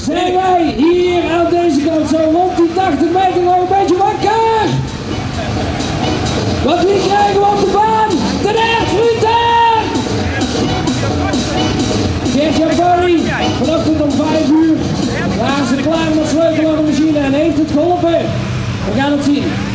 zijn wij hier aan deze kant zo rond die 80 meter nog een beetje wakker. Want wie krijgen we op de baan? De Erfruten! Gert-Jan Barry, vanochtend om 5 uur. Waren ze klaar met sleutelen aan de machine en heeft het geholpen? We gaan het zien.